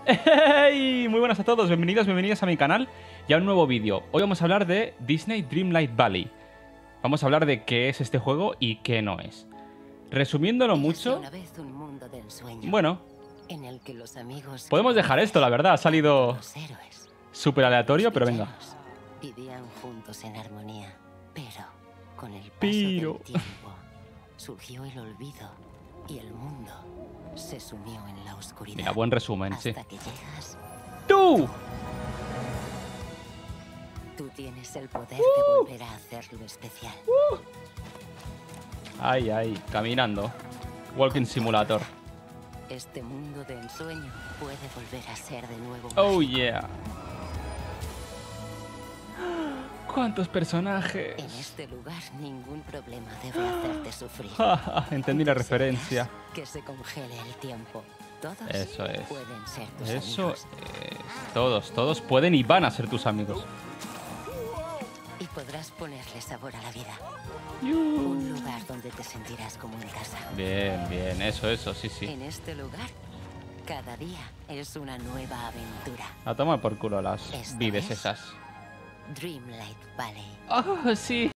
¡Hey! Muy buenas a todos, bienvenidos a mi canal y a un nuevo vídeo. Hoy vamos a hablar de Disney Dreamlight Valley. Vamos a hablar de qué es este juego y qué no es. Resumiéndolo mucho, una vez un mundo de ensueño, bueno, en el que los amigos podemos dejar esto, la verdad, ha salido los héroes, súper aleatorio, pero venga. villanos, vivían juntos en armonía, pero con el paso Pero del tiempo surgió el olvido y el mundo se sumió en la oscuridad. Mira, buen resumen, hasta sí. que llegas, ¡Tú! tú tienes el poder de volver a hacerlo especial. Ay, ay, caminando. Walking Simulator. Este mundo de ensueño puede volver a ser de nuevo Oh, mágico. yeah. ¿Cuántos personajes? En este lugar ningún problema debe hacerte sufrir. Entendí la Deseas referencia. Que se congele el tiempo. Todos Eso es. pueden ser tus Eso amigos. es. Todos pueden y van a ser tus amigos. Y podrás ponerle sabor a la vida. Un lugar donde te sentirás como en casa. Bien, bien, eso, sí, sí. En este lugar, cada día es una nueva aventura. A tomar por culo las Esta vides es esas. Dreamlight Valley. ¡Oh, sí!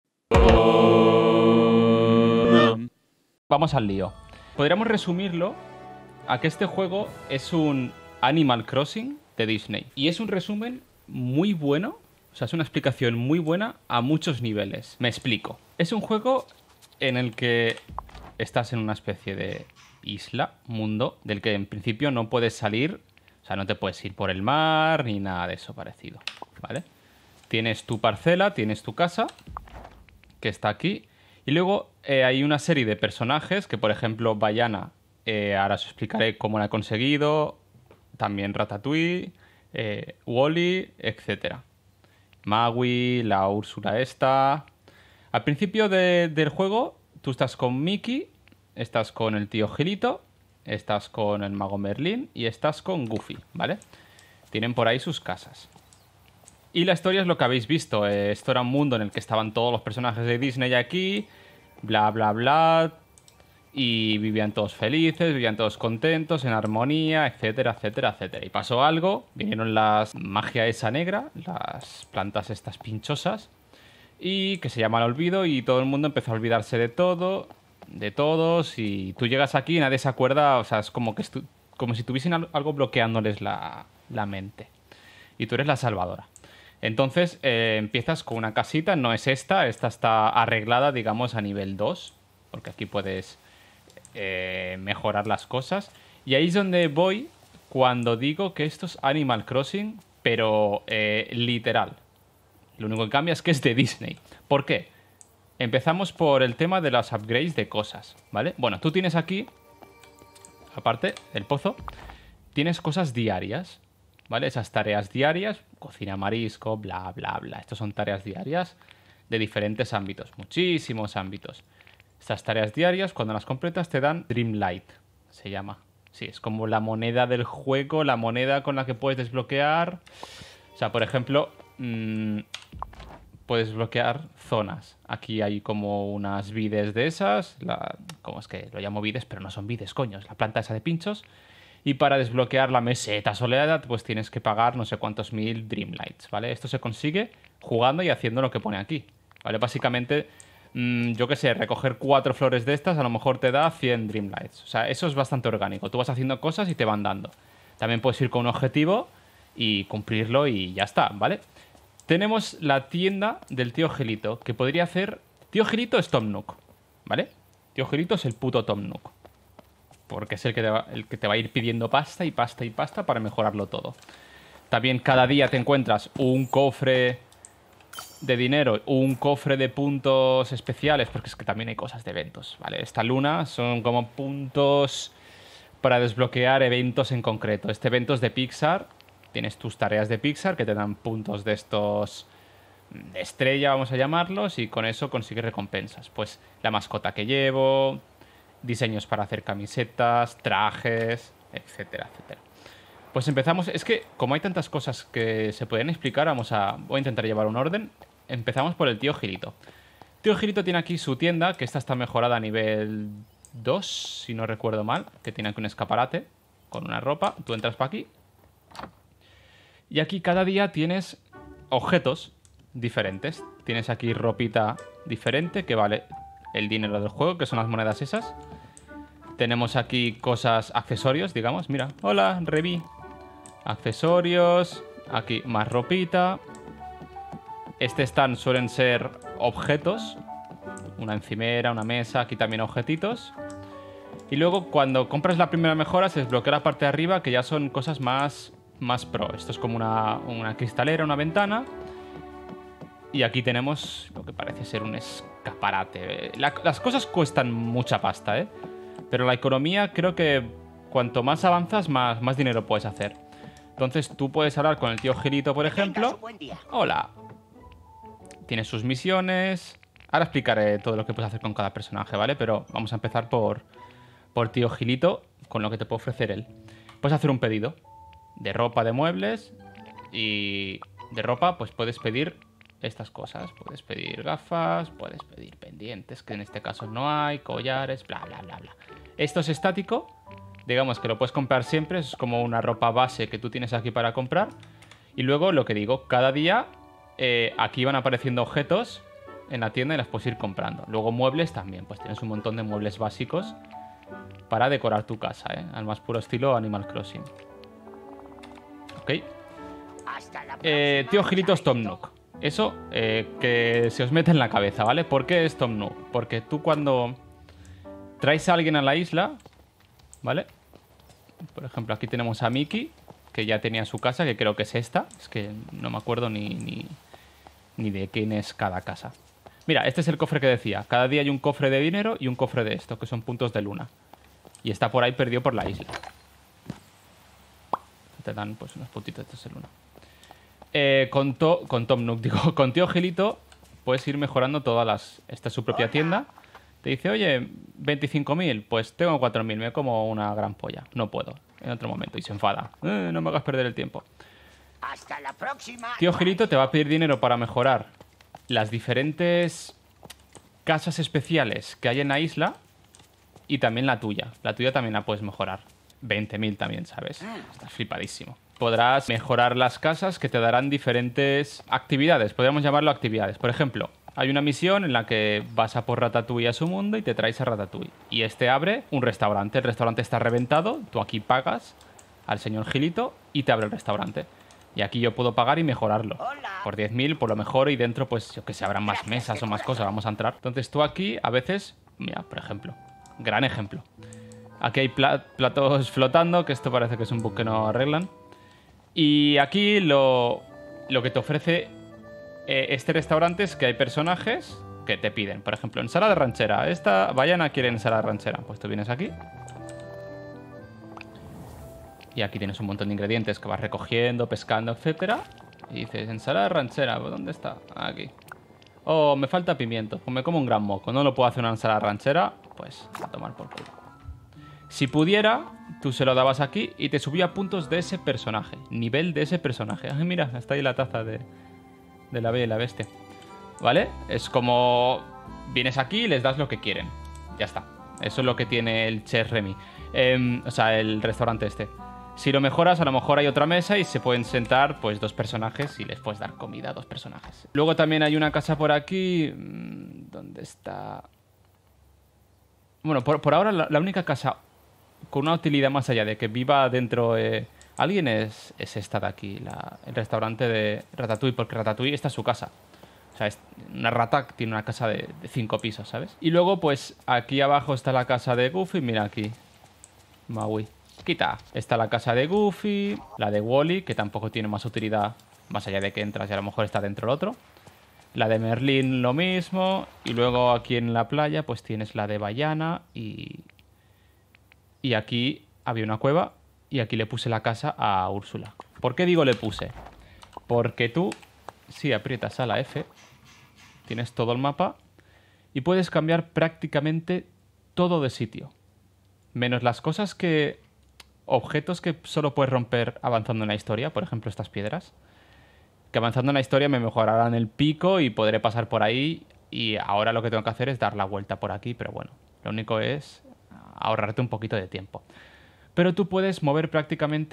Vamos al lío. Podríamos resumirlo a que este juego es un Animal Crossing de Disney. Y es un resumen muy bueno, o sea, es una explicación muy buena a muchos niveles. Me explico. Es un juego en el que estás en una especie de isla, mundo, del que en principio no puedes salir, o sea, no te puedes ir por el mar ni nada de eso parecido, ¿vale? Tienes tu parcela, tienes tu casa, que está aquí, y luego hay una serie de personajes que, por ejemplo, Bayana, ahora os explicaré cómo la he conseguido, también Ratatouille, Wall-E, etc. Maui, la Úrsula esta. Al principio del juego, tú estás con Mickey, estás con el tío Gilito, estás con el mago Merlín y estás con Goofy, ¿vale? Tienen por ahí sus casas. Y la historia es lo que habéis visto. Esto era un mundo en el que estaban todos los personajes de Disney aquí, bla, bla, bla, y vivían todos felices, vivían todos contentos, en armonía, etcétera, etcétera, etcétera. Y pasó algo, vinieron las magia esa negra, las plantas estas pinchosas, y que se llama el olvido, y todo el mundo empezó a olvidarse de todo, de todos, y tú llegas aquí y nadie se acuerda, o sea, es como que como si tuviesen algo bloqueándoles la mente. Y tú eres la salvadora. Entonces empiezas con una casita, no es esta está arreglada, digamos, a nivel 2, porque aquí puedes mejorar las cosas. Y ahí es donde voy cuando digo que esto es Animal Crossing, pero literal. Lo único que cambia es que es de Disney. ¿Por qué? Empezamos por el tema de las upgrades de cosas, ¿vale? Bueno, tú tienes aquí, aparte del pozo, tienes cosas diarias, ¿vale? Esas tareas diarias, cocina marisco, bla, bla, bla. Estas son tareas diarias de diferentes ámbitos, muchísimos ámbitos. Estas tareas diarias, cuando las completas, te dan Dreamlight, se llama. Sí, es como la moneda del juego, la moneda con la que puedes desbloquear. O sea, por ejemplo, puedes desbloquear zonas. Aquí hay como unas vides de esas. ¿Cómo es que lo llamo vides? Pero no son vides, coño. Es la planta esa de pinchos. Y para desbloquear la meseta soleada, pues tienes que pagar no sé cuántos mil Dreamlights, ¿vale? Esto se consigue jugando y haciendo lo que pone aquí, ¿vale? Básicamente, yo qué sé, recoger 4 flores de estas a lo mejor te da 100 Dreamlights. O sea, eso es bastante orgánico. Tú vas haciendo cosas y te van dando. También puedes ir con un objetivo y cumplirlo y ya está, ¿vale? Tenemos la tienda del tío Gelito, que podría hacer... Tío Gelito es Tom Nook, ¿vale? Tío Gelito es el puto Tom Nook. Porque es el que te va a ir pidiendo pasta y pasta y pasta para mejorarlo todo. También cada día te encuentras un cofre de dinero, un cofre de puntos especiales, porque es que también hay cosas de eventos, ¿vale? Esta luna son como puntos para desbloquear eventos en concreto. Este evento es de Pixar, tienes tus tareas de Pixar que te dan puntos de estos de estrella, vamos a llamarlos, y con eso consigues recompensas. Pues la mascota que llevo, diseños para hacer camisetas, trajes, etcétera, etcétera. Pues empezamos, es que como hay tantas cosas que se pueden explicar, voy a intentar llevar un orden. Empezamos por el tío Gilito. Tío Gilito tiene aquí su tienda, que esta está mejorada a nivel 2, si no recuerdo mal, que tiene aquí un escaparate con una ropa. Tú entras para aquí Y aquí cada día tienes objetos diferentes. Tienes aquí ropita diferente que vale el dinero del juego, que son las monedas esas. Tenemos aquí cosas, accesorios, digamos. Mira, hola, Revi. Accesorios. Aquí más ropita. Este stand suelen ser objetos. Una encimera, una mesa. Aquí también objetitos. Y luego cuando compras la primera mejora se desbloquea la parte de arriba, que ya son cosas más pro. Esto es como una cristalera, una ventana. Y aquí tenemos lo que parece ser un escaparate. Las cosas cuestan mucha pasta, ¿eh? Pero la economía creo que cuanto más avanzas, más dinero puedes hacer. Entonces tú puedes hablar con el tío Gilito, por ejemplo. Hola. Tiene sus misiones. Ahora explicaré todo lo que puedes hacer con cada personaje, ¿vale? Pero vamos a empezar por tío Gilito, con lo que te puede ofrecer él. Puedes hacer un pedido de ropa, de muebles. Y de ropa, pues puedes pedir estas cosas. Puedes pedir gafas, puedes pedir pendientes, que en este caso no hay, collares, bla, bla, bla, bla. Esto es estático. Digamos que lo puedes comprar siempre. Es como una ropa base que tú tienes aquí para comprar. Y luego, lo que digo, cada día aquí van apareciendo objetos en la tienda y las puedes ir comprando. Luego muebles también. Pues tienes un montón de muebles básicos para decorar tu casa, ¿eh? Al más puro estilo Animal Crossing. Ok. Tío Gilito es Tom Nook. Eso que se os mete en la cabeza, ¿vale? ¿Por qué es Tom Nook? Porque tú cuando traes a alguien a la isla, ¿vale? Por ejemplo, aquí tenemos a Mickey, que ya tenía su casa, que creo que es esta. Es que no me acuerdo ni de quién es cada casa. Mira, este es el cofre que decía. Cada día hay un cofre de dinero y un cofre de esto, que son puntos de luna. Y está por ahí perdido por la isla. Te dan pues unos puntitos de luna. Con Tom Nook, digo, con tío Gilito puedes ir mejorando todas las... Esta es su propia tienda. Te dice, oye, 25.000, pues tengo 4.000, me como una gran polla. No puedo, en otro momento. Y se enfada. No me hagas perder el tiempo. Hasta la próxima. Tío Gilito te va a pedir dinero para mejorar las diferentes casas especiales que hay en la isla y también la tuya. La tuya también la puedes mejorar. 20.000 también, ¿sabes? Estás flipadísimo. Podrás mejorar las casas que te darán diferentes actividades. Podríamos llamarlo actividades. Por ejemplo, hay una misión en la que vas a por Ratatouille a su mundo y te traes a Ratatouille. Y este abre un restaurante. El restaurante está reventado. Tú aquí pagas al señor Gilito y te abre el restaurante. Y aquí yo puedo pagar y mejorarlo. Por 10.000, por lo mejor. Y dentro, pues, yo que sé, habrán más mesas o más cosas. Vamos a entrar. Entonces tú aquí, a veces... Mira, por ejemplo. Gran ejemplo. Aquí hay platos flotando, que esto parece que es un bug que no arreglan. Y aquí lo que te ofrece este restaurante es que hay personajes que te piden. Por ejemplo, ensalada ranchera. Vayana quiere ensalada ranchera. Pues tú vienes aquí. Y aquí tienes un montón de ingredientes que vas recogiendo, pescando, etcétera. Y dices, ensalada ranchera, ¿dónde está? Aquí. Oh, me falta pimiento. Pues me como un gran moco. No lo puedo hacer una ensalada ranchera. Pues a tomar por culo. Si pudiera, tú se lo dabas aquí y te subía puntos de ese personaje. Nivel de ese personaje. Ay, mira, está ahí la taza de la Bella y la Bestia. ¿Vale? Es como... Vienes aquí y les das lo que quieren. Ya está. Eso es lo que tiene el Chef Remy. O sea, el restaurante este. Si lo mejoras, a lo mejor hay otra mesa y se pueden sentar pues 2 personajes y les puedes dar comida a 2 personajes. Luego también hay una casa por aquí... ¿Dónde está? Bueno, por ahora la única casa con una utilidad más allá de que viva dentro alguien es esta de aquí, el restaurante de Ratatouille, porque Ratatouille esta es su casa. O sea, una rata tiene una casa de 5 pisos, ¿sabes? Y luego, pues, aquí abajo está la casa de Goofy. Mira aquí. Maui. Quita. Está la casa de Goofy. La de Wally, que tampoco tiene más utilidad más allá de que entras y a lo mejor está dentro el otro. La de Merlín, lo mismo. Y luego aquí en la playa, pues tienes la de Vaiana y aquí había una cueva y aquí le puse la casa a Úrsula. ¿Por qué digo le puse? Porque tú, si aprietas a la F, tienes todo el mapa y puedes cambiar prácticamente todo de sitio. Menos las cosas que... Objetos que solo puedes romper avanzando en la historia. Por ejemplo, estas piedras. Que avanzando en la historia me mejorarán el pico y podré pasar por ahí. Y ahora lo que tengo que hacer es dar la vuelta por aquí. Pero bueno, lo único es ahorrarte un poquito de tiempo. Pero tú puedes mover prácticamente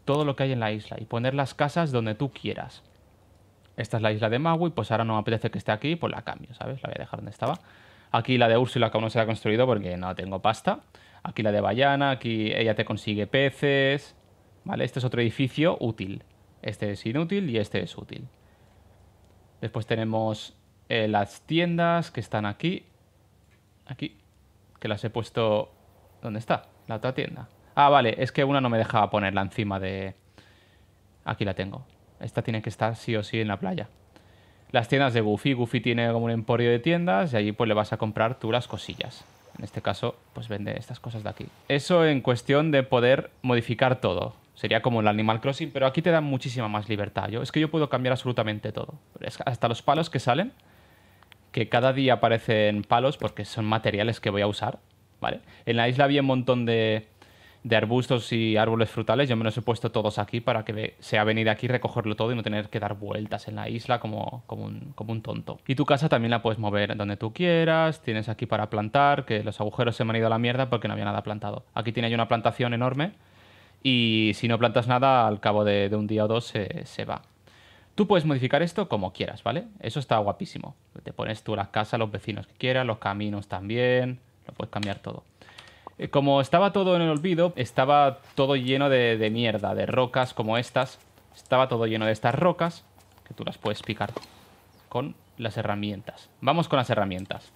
todo lo que hay en la isla y poner las casas donde tú quieras. Esta es la isla de Maui, pues ahora no me apetece que esté aquí, pues la cambio, ¿sabes? La voy a dejar donde estaba. Aquí la de Úrsula, que aún no se la ha construido porque no tengo pasta. Aquí la de Bayana, aquí ella te consigue peces. Vale, este es otro edificio útil. Este es inútil y este es útil. Después tenemos las tiendas que están aquí. Aquí. Que las he puesto... ¿Dónde está? La otra tienda. Ah, vale, es que una no me dejaba ponerla encima de... Aquí la tengo. Esta tiene que estar sí o sí en la playa. Las tiendas de Goofy. Goofy tiene como un emporio de tiendas y allí pues le vas a comprar tú las cosillas. En este caso, pues vende estas cosas de aquí. Eso en cuestión de poder modificar todo. Sería como el Animal Crossing, pero aquí te dan muchísima más libertad. Es que yo puedo cambiar absolutamente todo. Hasta los palos que salen, que cada día aparecen palos porque son materiales que voy a usar, ¿vale? En la isla había un montón de arbustos y árboles frutales. Yo me los he puesto todos aquí para que sea venir aquí, recogerlo todo y no tener que dar vueltas en la isla como un tonto. Y tu casa también la puedes mover donde tú quieras. Tienes aquí para plantar, que los agujeros se me han ido a la mierda porque no había nada plantado. Aquí tiene ya una plantación enorme y si no plantas nada, al cabo de un día o dos se va. Tú puedes modificar esto como quieras, ¿vale? Eso está guapísimo. Te pones tú las casas, los vecinos que quieras, los caminos también. Lo puedes cambiar todo. Como estaba todo en el olvido, estaba todo lleno de mierda, de rocas como estas. Estaba todo lleno de estas rocas, que tú las puedes picar con las herramientas. Vamos con las herramientas.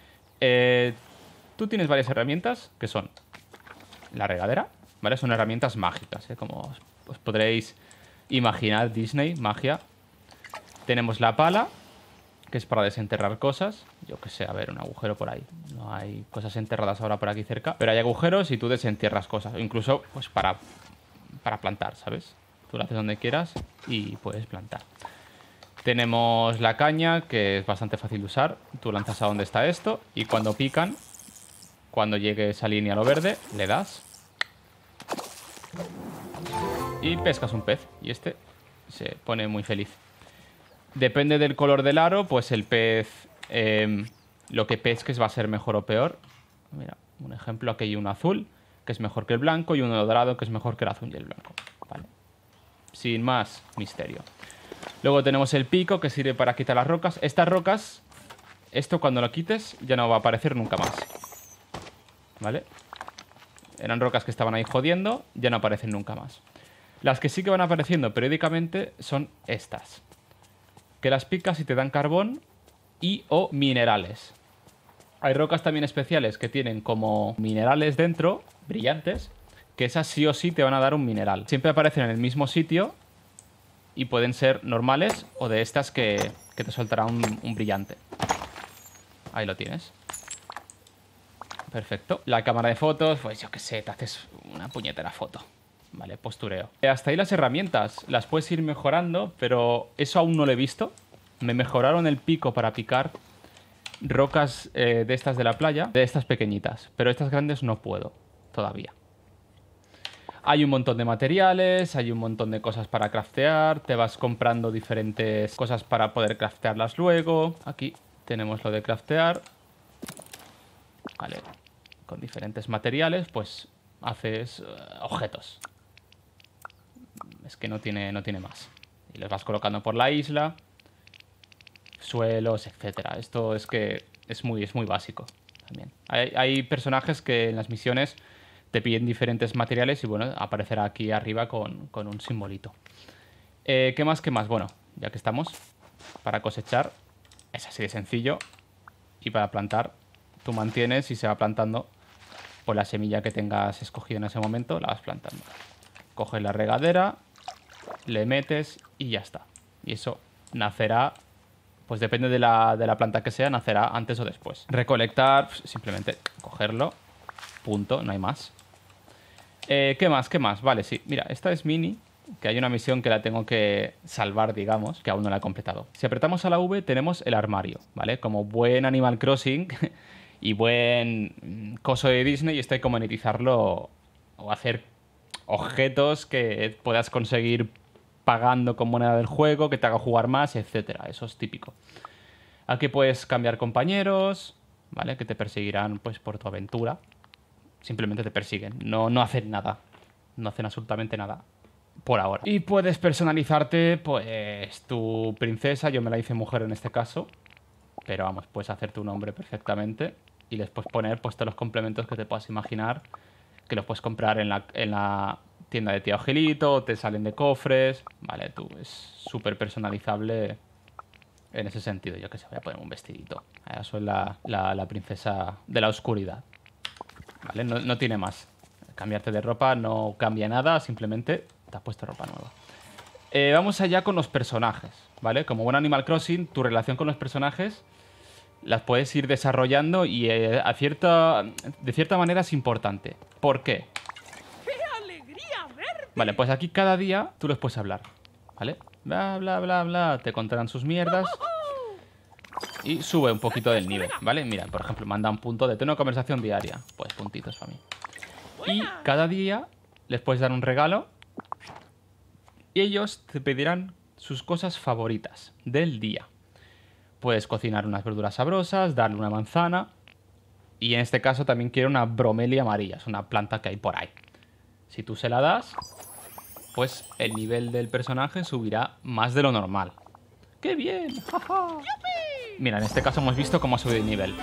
Tú tienes varias herramientas, que son la regadera, ¿vale? Son herramientas mágicas, como os podréis imaginar, Disney, magia. Tenemos la pala, que es para desenterrar cosas. Yo que sé, a ver, un agujero por ahí. No hay cosas enterradas ahora por aquí cerca, pero hay agujeros y tú desentierras cosas. Incluso, pues para plantar, ¿sabes? Tú lo haces donde quieras y puedes plantar. Tenemos la caña, que es bastante fácil de usar. Tú lanzas a donde está esto y cuando pican, cuando llegue esa línea a lo verde, le das y pescas un pez. Y este se pone muy feliz. Depende del color del aro, pues el pez, lo que pesques va a ser mejor o peor. Mira, un ejemplo, aquí hay uno azul, que es mejor que el blanco, y uno dorado, que es mejor que el azul y el blanco. Vale. Sin más misterio. Luego tenemos el pico, que sirve para quitar las rocas. Estas rocas, esto cuando lo quites ya no va a aparecer nunca más. ¿Vale? Eran rocas que estaban ahí jodiendo, ya no aparecen nunca más. Las que sí que van apareciendo periódicamente son estas, que las picas y te dan carbón y o minerales. Hay rocas también especiales que tienen como minerales dentro, brillantes, que esas sí o sí te van a dar un mineral. Siempre aparecen en el mismo sitio y pueden ser normales o de estas que te soltará un brillante. Ahí lo tienes. Perfecto. La cámara de fotos, pues yo qué sé, te haces una puñetera foto. Vale, postureo. Hasta ahí las herramientas. Las puedes ir mejorando, pero eso aún no lo he visto. Me mejoraron el pico para picar rocas de estas de la playa, de estas pequeñitas. Pero estas grandes no puedo todavía. Hay un montón de materiales, hay un montón de cosas para craftear. Te vas comprando diferentes cosas para poder craftearlas luego. Aquí tenemos lo de craftear. Vale. Con diferentes materiales, pues haces objetos. Es que no tiene más. Y los vas colocando por la isla. Suelos, etcétera. Esto es que es muy básico también. Hay personajes que en las misiones te piden diferentes materiales y bueno, aparecerá aquí arriba con un simbolito. ¿Qué más? Bueno, ya que estamos, para cosechar es así de sencillo. Y para plantar, tú mantienes y se va plantando por la semilla que tengas escogida en ese momento, la vas plantando. Coges la regadera, le metes y ya está. Y eso nacerá, pues depende de la planta que sea, nacerá antes o después. Recolectar, pues simplemente cogerlo, punto, no hay más. ¿Qué más? Vale, sí, mira, esta es mini, que hay una misión que la tengo que salvar, digamos, que aún no la he completado. Si apretamos a la V tenemos el armario, ¿vale? Como buen Animal Crossing y buen coso de Disney, esto hay que monetizarlo o hacer objetos que puedas conseguir pagando con moneda del juego, que te haga jugar más, etcétera. Eso es típico. Aquí puedes cambiar compañeros, ¿vale? Que te perseguirán pues por tu aventura. Simplemente te persiguen. No hacen nada. No hacen absolutamente nada. por ahora. Y puedes personalizarte, pues, tu princesa. Yo me la hice mujer en este caso. Pero vamos, puedes hacer tu nombre perfectamente. Y les puedes poner, pues, todos los complementos que te puedas imaginar. Que los puedes comprar en la tienda de Tío Angelito. Te salen de cofres. Vale, tú, es súper personalizable en ese sentido. Yo que sé, voy a poner un vestidito. Soy la princesa de la oscuridad. Vale, no tiene más. Cambiarte de ropa no cambia nada, simplemente te has puesto ropa nueva. Vamos allá con los personajes, ¿vale? Como buen Animal Crossing, tu relación con los personajes las puedes ir desarrollando y de cierta manera es importante. ¿Por qué? ¡Qué alegría verte! Vale, pues aquí cada día tú les puedes hablar, ¿vale? Bla, bla, bla, bla, te contarán sus mierdas y sube un poquito del nivel, ¿vale? Mira, por ejemplo, manda un punto de tono de conversación diaria. Pues puntitos para mí. Y cada día les puedes dar un regalo y ellos te pedirán sus cosas favoritas del día. Puedes cocinar unas verduras sabrosas, darle una manzana y en este caso también quiero una bromelia amarilla, es una planta que hay por ahí. Si tú se la das, pues el nivel del personaje subirá más de lo normal. ¡Qué bien! ¡Ja, ja! Mira, en este caso hemos visto cómo ha subido de nivel.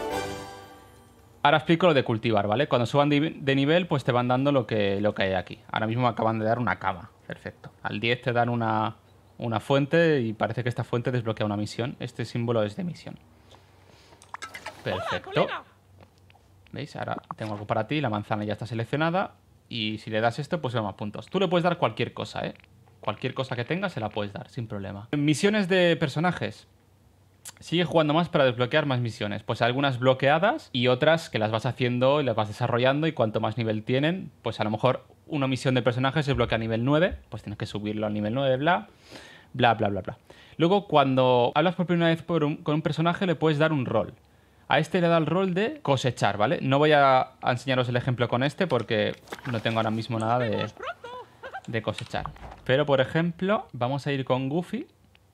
Ahora explico lo de cultivar, ¿vale? Cuando suban de nivel, pues te van dando lo que hay aquí. Ahora mismo me acaban de dar una cama. Perfecto. Al 10 te dan una fuente y parece que esta fuente desbloquea una misión. Este símbolo es de misión. Perfecto. Hola, ¿Veis? Ahora tengo algo para ti. La manzana ya está seleccionada. Y si le das esto, pues son más puntos. Tú le puedes dar cualquier cosa, ¿eh? Cualquier cosa que tengas se la puedes dar, sin problema. Misiones de personajes. Sigue jugando más para desbloquear más misiones. Pues algunas bloqueadas y otras que las vas haciendo y las vas desarrollando. Y cuanto más nivel tienen, pues a lo mejor una misión de personaje se bloquea a nivel 9. Pues tienes que subirlo a nivel 9, bla, bla, bla, bla, bla. Luego, cuando hablas por primera vez con un personaje, le puedes dar un rol. A este le da el rol de cosechar, ¿vale? No voy a enseñaros el ejemplo con este porque no tengo ahora mismo nada de cosechar. Pero, por ejemplo, vamos a ir con Goofy.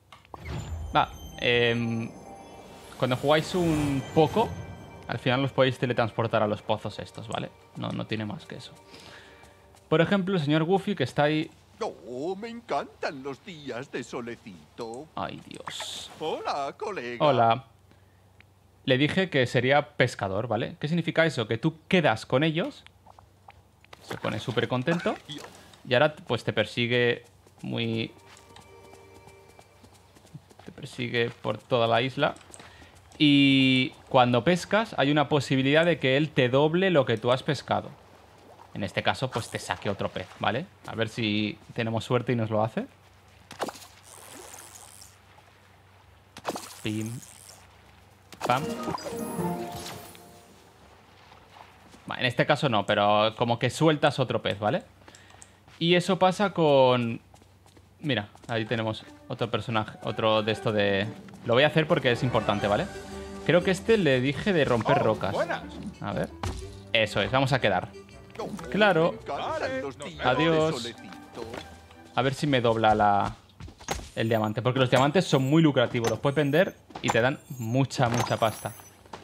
Cuando jugáis un poco, al final los podéis teletransportar a los pozos estos, ¿vale? No tiene más que eso. Por ejemplo, el señor Goofy que está ahí... Oh, me encantan los días de solecito. Ay, Dios. Hola, colega. Hola. Le dije que sería pescador, ¿vale? ¿Qué significa eso? Que tú quedas con ellos. Se pone súper contento. Y ahora pues te persigue Te persigue por toda la isla. Y cuando pescas hay una posibilidad de que él te doble lo que tú has pescado. En este caso pues te saque otro pez, ¿vale? A ver si tenemos suerte y nos lo hace. Pim. Pam. En este caso no, pero como que sueltas otro pez, ¿vale? Y eso pasa con... Mira, ahí tenemos otro personaje, otro de esto de... Lo voy a hacer porque es importante, ¿vale? Creo que este le dije de romper rocas. Buenas. A ver. Eso es, vamos a quedar. Claro. Adiós. A ver si me dobla el diamante. Porque los diamantes son muy lucrativos. Los puedes vender y te dan mucha pasta.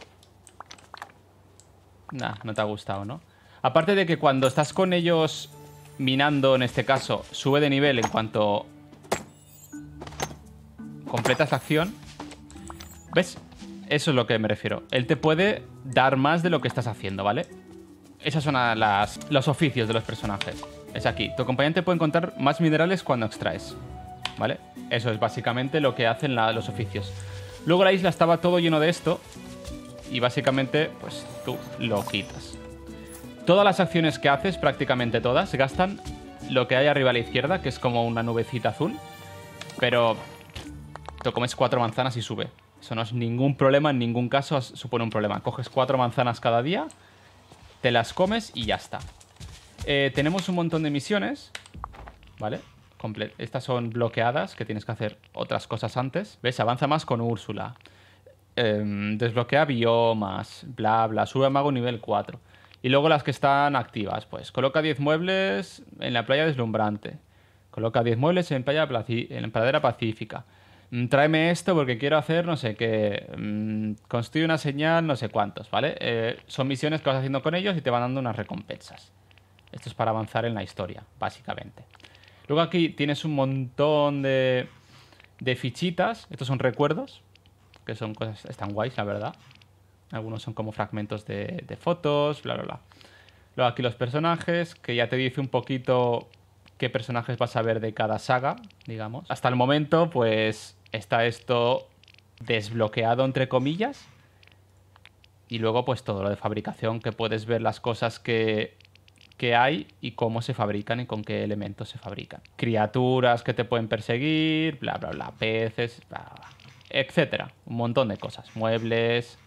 Nah, no te ha gustado, ¿no? Aparte de que cuando estás con ellos minando, en este caso, sube de nivel en cuanto completas la acción. ¿Ves? Eso es lo que me refiero. Él te puede dar más de lo que estás haciendo, ¿vale? Esos son los oficios de los personajes. Es aquí. Tu acompañante puede encontrar más minerales cuando extraes, ¿vale? Eso es básicamente lo que hacen los oficios. Luego la isla estaba todo lleno de esto y básicamente, pues tú lo quitas. Todas las acciones que haces, prácticamente todas, gastan lo que hay arriba a la izquierda, que es como una nubecita azul. Pero te comes 4 manzanas y sube. Eso no es ningún problema, en ningún caso supone un problema. Coges 4 manzanas cada día, te las comes y ya está. Tenemos un montón de misiones, ¿vale? Estas son bloqueadas, que tienes que hacer otras cosas antes. ¿Ves? Avanza más con Úrsula. Desbloquea biomas, bla, bla. Sube a mago nivel 4. Y luego las que están activas, pues coloca 10 muebles en la playa deslumbrante. Coloca 10 muebles en pradera pacífica. Tráeme esto porque quiero hacer no sé qué. Construye una señal, no sé cuántos, ¿vale? Son misiones que vas haciendo con ellos y te van dando unas recompensas. Esto es para avanzar en la historia, básicamente. Luego aquí tienes un montón de fichitas. Estos son recuerdos, que son cosas, están guays, la verdad. Algunos son como fragmentos de fotos, bla, bla, bla. Luego aquí los personajes, que ya te dice un poquito qué personajes vas a ver de cada saga, digamos. Hasta el momento, pues, está esto desbloqueado, entre comillas. Y luego, pues, todo lo de fabricación, que puedes ver las cosas que hay y cómo se fabrican y con qué elementos se fabrican. Criaturas que te pueden perseguir, bla, bla, bla, peces, bla, bla, bla, etcétera. Un montón de cosas. Muebles.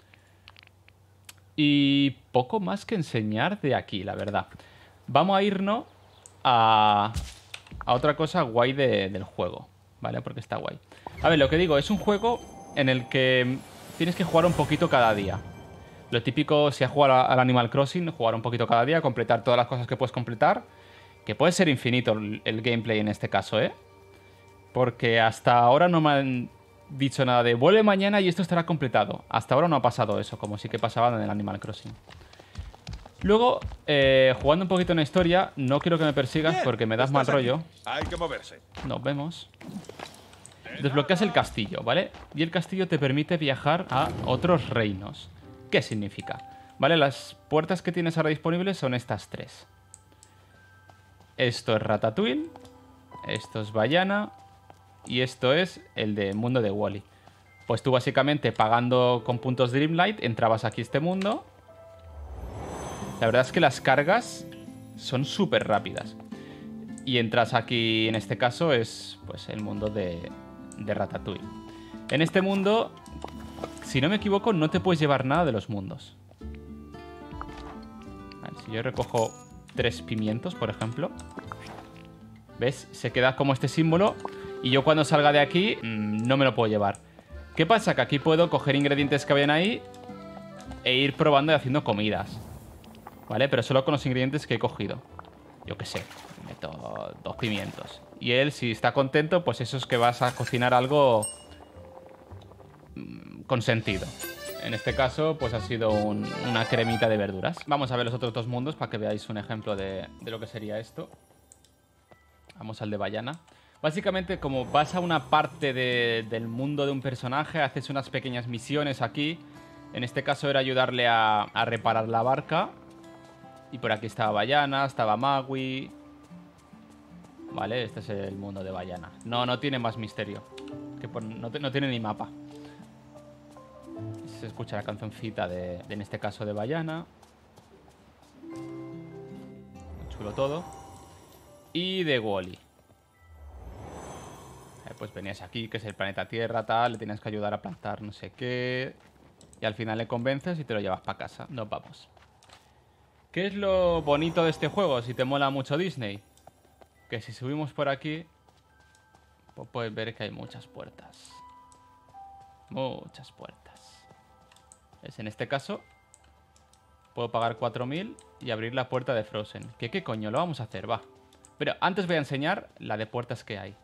Y poco más que enseñar de aquí, la verdad. Vamos a irnos a otra cosa guay del juego, ¿vale? Porque está guay. A ver, lo que digo, es un juego en el que tienes que jugar un poquito cada día. Lo típico, si has jugado al Animal Crossing, jugar un poquito cada día, completar todas las cosas que puedes completar. Que puede ser infinito el gameplay en este caso, ¿eh? Porque hasta ahora no me han dicho nada de vuelve mañana y esto estará completado. Hasta ahora no ha pasado eso, como sí que pasaba en el Animal Crossing. Luego, jugando un poquito en la historia, no quiero que me persigas porque me das mal rollo. Hay que moverse. Nos vemos. Desbloqueas el castillo, ¿vale? Y el castillo te permite viajar a otros reinos. ¿Qué significa? ¿Vale? Las puertas que tienes ahora disponibles son estas tres. Esto es Ratatouille, esto es Baiana y esto es el de mundo de Wall-E. Pues tú básicamente pagando con puntos Dreamlight entrabas aquí a este mundo. La verdad es que las cargas son súper rápidas. Y entras aquí, en este caso, es pues el mundo de Ratatouille. En este mundo, si no me equivoco, no te puedes llevar nada de los mundos. Vale, si yo recojo 3 pimientos, por ejemplo, ¿ves? Se queda como este símbolo y yo cuando salga de aquí no me lo puedo llevar. ¿Qué pasa? Que aquí puedo coger ingredientes que habían ahí e ir probando y haciendo comidas, ¿vale? Pero solo con los ingredientes que he cogido. Yo qué sé, meto 2 pimientos. Y él, si está contento, pues eso es que vas a cocinar algo con sentido. En este caso, pues ha sido una cremita de verduras. Vamos a ver los otros 2 mundos para que veáis un ejemplo de lo que sería esto. Vamos al de Baiana. Básicamente, como vas a una parte del mundo de un personaje, haces unas pequeñas misiones aquí. En este caso era ayudarle a reparar la barca. Y por aquí estaba Baiana, estaba Magui. Vale, este es el mundo de Baiana. No tiene más misterio. Que no tiene ni mapa. Se escucha la cancioncita en este caso de Baiana. Muy chulo todo. Y de Wall-E. Pues venías aquí, que es el planeta Tierra, tal. Le tienes que ayudar a plantar no sé qué. Y al final le convences y te lo llevas para casa. Nos vamos. ¿Qué es lo bonito de este juego? Si te mola mucho Disney. Que si subimos por aquí, pues puedes ver que hay muchas puertas. Muchas puertas. ¿Ves? En este caso, puedo pagar 4.000 y abrir la puerta de Frozen. ¿Qué coño? Lo vamos a hacer, va. Pero antes voy a enseñar la de puertas que hay.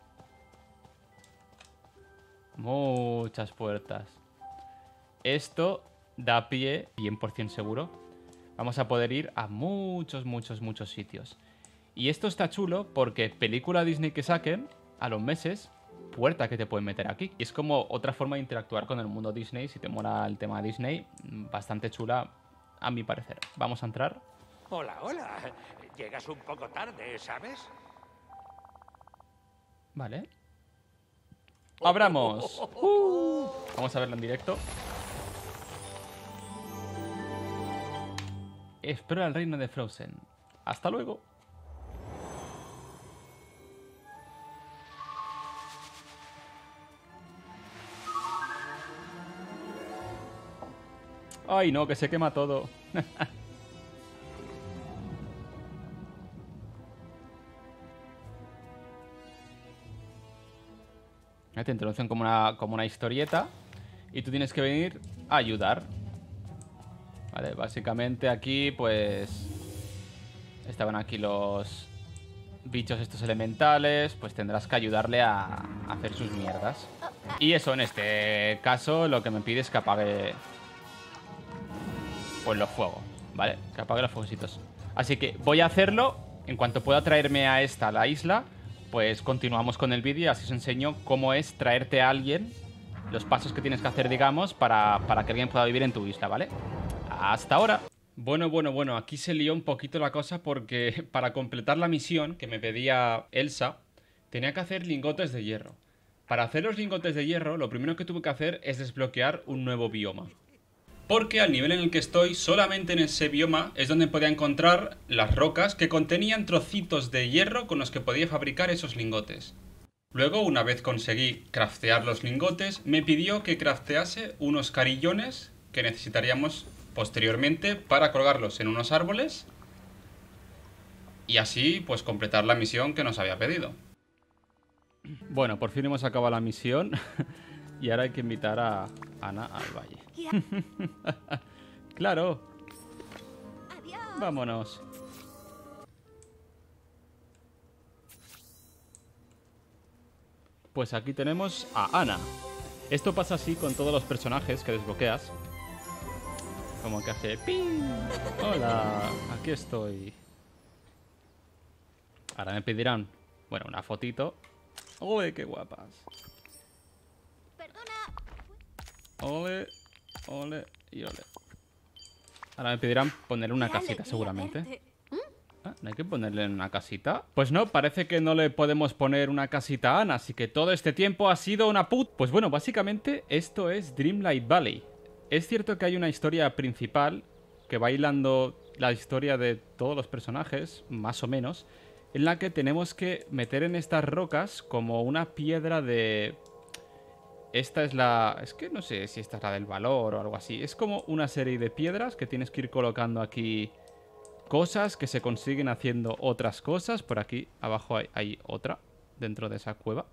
Muchas puertas. Esto da pie, 100% seguro. Vamos a poder ir a muchos sitios. Y esto está chulo porque película Disney que saquen, a los meses, puerta que te pueden meter aquí. Y es como otra forma de interactuar con el mundo Disney. Si te mola el tema Disney, bastante chula, a mi parecer. Vamos a entrar. Hola, hola. Llegas un poco tarde, ¿sabes? Vale. ¡Abramos! Vamos a verlo en directo. Explora el reino de Frozen. ¡Hasta luego! ¡Ay, no! Que se quema todo. Te introducen como una historieta y tú tienes que venir a ayudar. Vale, básicamente aquí pues estaban aquí los bichos estos elementales, pues tendrás que ayudarle a hacer sus mierdas. Y eso, en este caso lo que me pide es que apague pues los fuegos, ¿vale? Que apague los fueguecitos. Así que voy a hacerlo en cuanto pueda traerme a la isla. pues continuamos con el vídeo y así os enseño cómo es traerte a alguien, los pasos que tienes que hacer, digamos, para que alguien pueda vivir en tu isla, ¿vale? ¡Hasta ahora! Bueno, aquí se lió un poquito la cosa porque para completar la misión que me pedía Elsa, tenía que hacer lingotes de hierro. Para hacer los lingotes de hierro, lo primero que tuve que hacer es desbloquear un nuevo bioma. Porque al nivel en el que estoy, solamente en ese bioma es donde podía encontrar las rocas que contenían trocitos de hierro con los que podía fabricar esos lingotes. Luego, una vez conseguí craftear los lingotes, me pidió que craftease unos carillones que necesitaríamos posteriormente para colgarlos en unos árboles y así pues completar la misión que nos había pedido. Bueno, por fin hemos acabado la misión y ahora hay que invitar a Ana al valle. ¡Claro! ¡Vámonos! Pues aquí tenemos a Ana. Esto pasa así con todos los personajes que desbloqueas. Como que hace ¡ping! ¡Hola! Aquí estoy. Ahora me pedirán, bueno, una fotito. ¡Ole, qué guapas! Ole, ole y ole. Ahora me pedirán ponerle una casita seguramente. ¿Ah, ¿no hay que ponerle una casita? Pues no, parece que no le podemos poner una casita a Ana, así que todo este tiempo ha sido una Pues bueno, básicamente esto es Dreamlight Valley. Es cierto que hay una historia principal que va hilando la historia de todos los personajes, más o menos, en la que tenemos que meter en estas rocas como una piedra de... Esta es la... Es que no sé si esta es la del valor o algo así. Es como una serie de piedras que tienes que ir colocando aquí cosas que se consiguen haciendo otras cosas. Por aquí abajo hay otra dentro de esa cueva.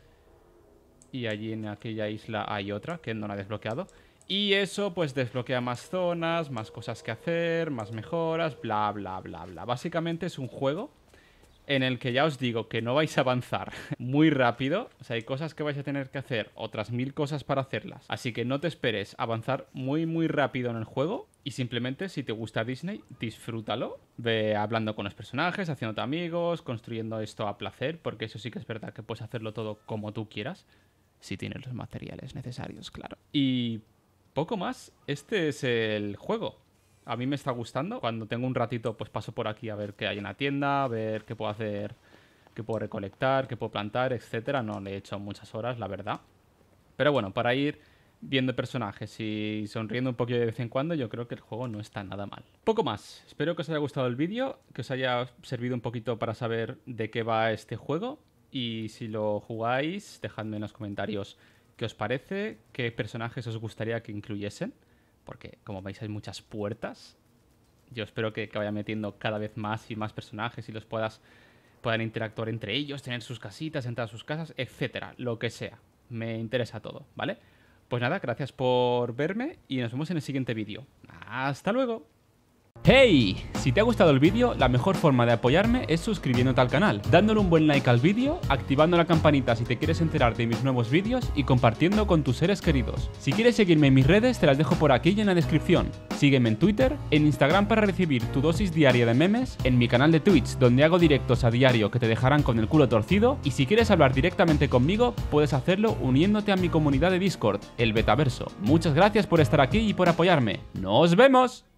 Y allí en aquella isla hay otra que no la he desbloqueado. Y eso pues desbloquea más zonas, más cosas que hacer, más mejoras, bla, bla, bla, bla. Básicamente es un juego en el que ya os digo que no vais a avanzar muy rápido. O sea, hay cosas que vais a tener que hacer, otras 1000 cosas para hacerlas. Así que no te esperes avanzar muy rápido en el juego. Y simplemente, si te gusta Disney, disfrútalo. Ve hablando con los personajes, haciéndote amigos, construyendo esto a placer. Porque eso sí que es verdad que puedes hacerlo todo como tú quieras. Si tienes los materiales necesarios, claro. Y poco más. Este es el juego. A mí me está gustando. Cuando tengo un ratito, pues paso por aquí a ver qué hay en la tienda, a ver qué puedo hacer, qué puedo recolectar, qué puedo plantar, etcétera. No le he hecho muchas horas, la verdad. Pero bueno, para ir viendo personajes y sonriendo un poquito de vez en cuando, yo creo que el juego no está nada mal. Poco más. Espero que os haya gustado el vídeo, que os haya servido un poquito para saber de qué va este juego. Y si lo jugáis, dejadme en los comentarios qué os parece, qué personajes os gustaría que incluyesen. Porque, como veis, hay muchas puertas. Yo espero que vaya metiendo cada vez más y más personajes y los puedan interactuar entre ellos, tener sus casitas, entrar a sus casas, etcétera. Lo que sea. Me interesa todo, ¿vale? Pues nada, gracias por verme y nos vemos en el siguiente vídeo. ¡Hasta luego! ¡Hey! Si te ha gustado el vídeo, la mejor forma de apoyarme es suscribiéndote al canal, dándole un buen like al vídeo, activando la campanita si te quieres enterar de mis nuevos vídeos y compartiendo con tus seres queridos. Si quieres seguirme en mis redes, te las dejo por aquí y en la descripción. Sígueme en Twitter, en Instagram para recibir tu dosis diaria de memes, en mi canal de Twitch donde hago directos a diario que te dejarán con el culo torcido, y si quieres hablar directamente conmigo, puedes hacerlo uniéndote a mi comunidad de Discord, el Betaverso. Muchas gracias por estar aquí y por apoyarme. ¡Nos vemos!